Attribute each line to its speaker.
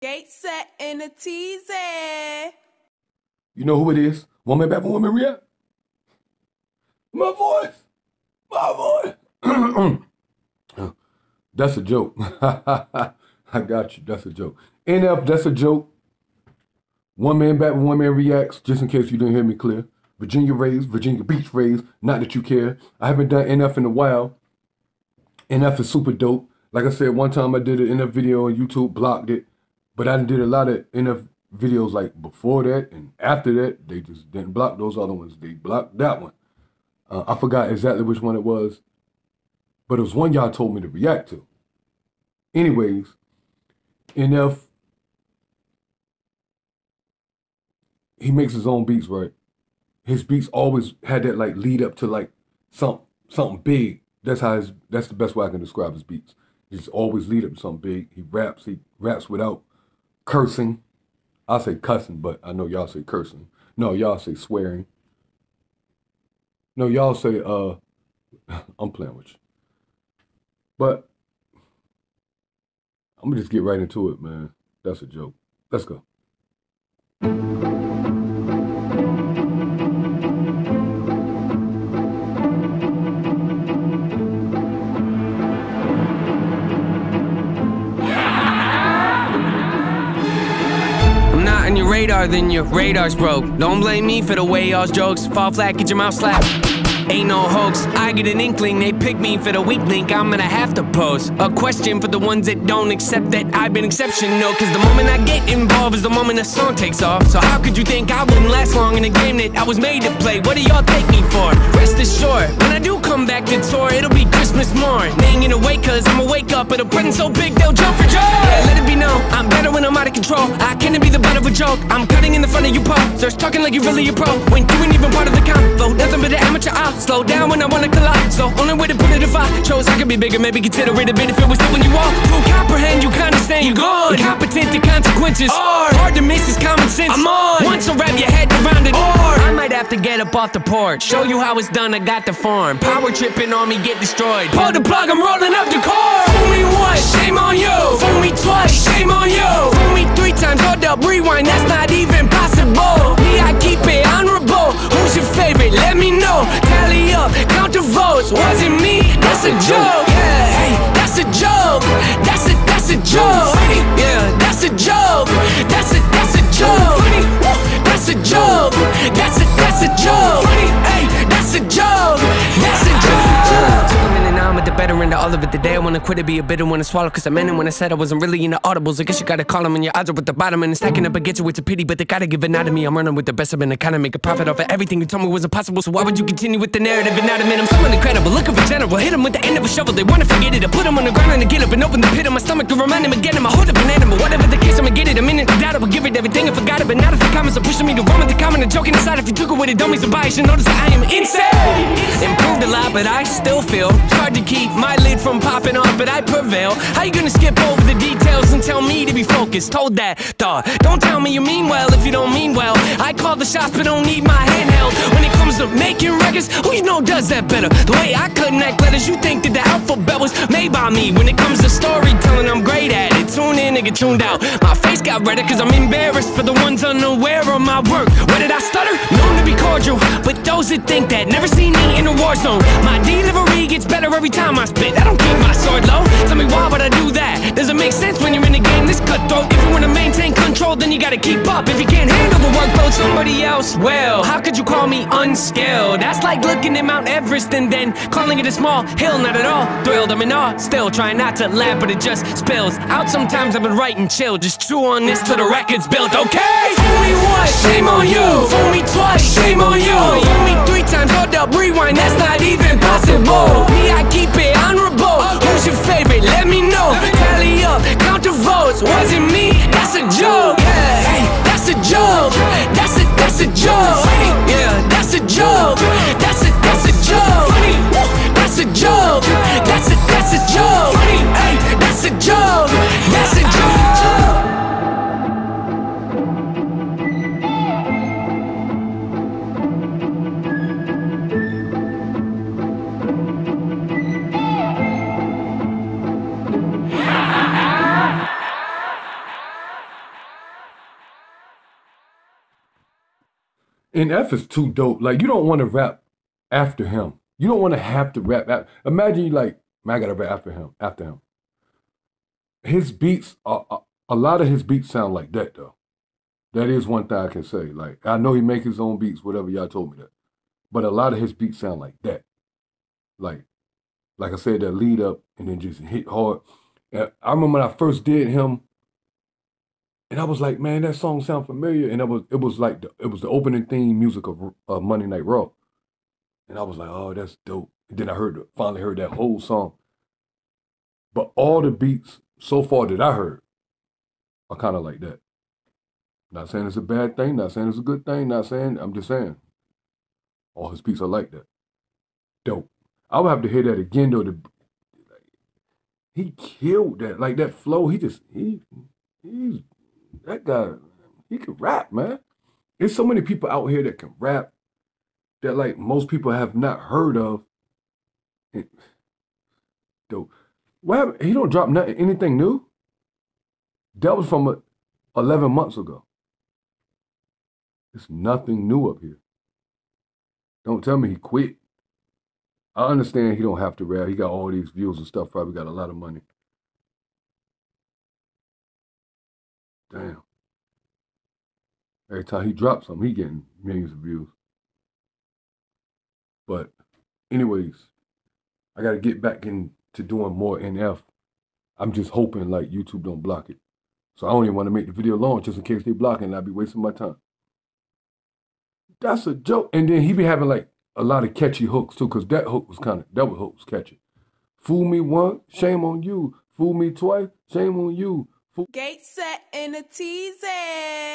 Speaker 1: Skate set in a teasy.
Speaker 2: You know who it is? Woman back for woman react. My voice. That's a joke. I got you. That's a joke. NF, that's a joke. One man back when one man reacts, just in case you didn't hear me clear. Virginia raised, Virginia Beach raised, not that you care. I haven't done NF in a while. NF is super dope. Like I said, one time I did an NF video on YouTube, blocked it. But I did a lot of NF videos like before that and after that. They just didn't block those other ones. They blocked that one. I forgot exactly which one it was. But it was one y'all told me to react to. Anyways, NF, he makes his own beats, right? His beats always had that like lead up to like something big. That's the best way I can describe his beats. He's always lead up to something big. He raps without cursing. I say cussing, but I know y'all say cursing. No, y'all say swearing. No, y'all say I'm playing with you. But I'm gonna just get right into it, man. That's a joke. Let's go.
Speaker 3: On your radar, then your radar's broke. Don't blame me for the way y'all's jokes fall flat, get your mouth slapped. Ain't no hoax, I get an inkling, they pick me for the weak link, I'm gonna have to pose a question for the ones that don't accept that I've been exceptional. Cause the moment I get involved is the moment the song takes off. So how could you think I wouldn't last long in a game that I was made to play? What do y'all take me for? Rest assured, when I do come back to tour, it'll be Christmas morn. They ain't gonna wait cause I'ma wake up with a present so big they'll jump for joy. Yeah, let it be known, I'm better when I'm out of control. I can't be the butt of a joke, I'm cutting in the front of you po. Starts talking like you're really a pro, when you ain't even part of the convo. Nothing but an amateur, I'll slow down when I wanna collide. So only way to put it, if I chose I could be bigger, maybe consider it a bit if it was it when you walk. To comprehend, you understand, you gone. Incompetent to consequences, hard to miss is common sense. I'm on. Once I wrap your head around it, I might have to get up off the porch, show you how it's done, I got the form. Power tripping on me, get destroyed. Pull the plug, I'm rolling up the cord. Fool me once, shame on you. Fool me twice, shame on you. Fool me 3 times, hold up, rewind, that's not even possible. Me, I keep it honorable. Who's your favorite? Let me know. Tally up, count the votes. Was it me? That's a joke. Yeah, hey, that's a joke. That's a joke. Yeah, that's a joke. That's a joke. That's a joke. That's a joke. Hey, that's a joke. That's a joke. Took a minute, now I'm at the better end of all of it. The day I wanna quit it, be a bitter one to swallow. Cause I meant it when I said I wasn't really into audibles. I guess you gotta call them when your odds are at the bottom. And it's stacking up against you, it's a pity, but they gotta give it out of me. I'm running with the best of it and kinda make a profit off of everything you told me was impossible. So why would you continue with the narrative and not admit I'm someone incredible, looking for general. Hit them with the end of a shovel, they wanna forget it. I put them on the ground and I get up and open the pit of my stomach to remind them again. I'm a hold up an animal, whatever the case, I'ma get it. A minute to doubt, I would give it everything, I forgot it. But not if the comments are pushing me to run with the comment and joking aside. If you took it with it, don't be surprised, you notice that I am insane. Improved a lot, but I still feel it's hard to keep my lid from popping off, but I prevail. How you gonna skip over the details and tell me to be focused? Hold that thought, don't tell me you mean well if you don't mean well. I call the shots but don't need my handheld. When it comes to making records, who you know does that better? The way I connect letters, you think that the alphabet was made by me. When it comes to storytelling, I'm great at it. Tune in and get tuned out. My face got redder cause I'm embarrassed for the ones unaware of my work. Where did I stutter? Known to be cordial, but those that think that never seen me in a war zone. My delivery gets better every time I spit. I don't keep my sword low. Tell me why would I do that? Does it make sense when you're in a game this cutthroat? If you wanna maintain control, then you gotta keep up. If you can't handle the workload, somebody else will. How could you call me unskilled? That's like looking at Mount Everest and then calling it a small hill. Not at all thrilled, I'm in awe. Still trying not to laugh, but it just spills out. Sometimes I've been writing chill. Just chew on this till the record's built, okay? Fool me once, shame on you. Fool me twice, shame on you. Fool me 3 times, hold up, rewind, that's not even possible. Me, I keep it honorable. Who's your favorite? Let me know. Tally up, count the votes. Was it me? That's a joke. Yeah, hey, that's a joke. That's a joke. Yeah, that's a joke. That's a joke. That's a joke. That's a joke. Hey, that's a joke. That's a joke.
Speaker 2: NF is too dope. Like, you don't want to rap after him. You don't want to have to rap. Imagine you like, man, I got to rap after him. His beats, a lot of his beats sound like that, though. That is one thing I can say. Like, I know he make his own beats, whatever, y'all told me that. But a lot of his beats sound like that. Like I said, that lead up and then just hit hard. And I remember when I first did him, and I was like, man, that song sound familiar. And it was the opening theme music of Monday Night Raw. And I was like, oh, that's dope. And then I finally heard that whole song. But all the beats so far that I heard are kind of like that. Not saying it's a bad thing, not saying it's a good thing, I'm just saying all his beats are like that. Dope. I would have to hear that again though. He killed that. Like that flow, he's that guy, he can rap, man. There's so many people out here that can rap that like most people have not heard of. Dope. What happened? He don't drop anything new? That was from 11 months ago. There's nothing new up here. Don't tell me he quit. I understand he don't have to rap. He got all these views and stuff, probably got a lot of money. Damn. Every time he drops something, he getting millions of views. But anyways, I got to get back into doing more NF. I'm just hoping like YouTube don't block it. So I don't even want to make the video long just in case they block it and I'll be wasting my time. That's a joke. And then he be having like a lot of catchy hooks too, because that hook was catchy. Fool me once, shame on you. Fool me twice, shame on you.
Speaker 1: Gate set in a teasy.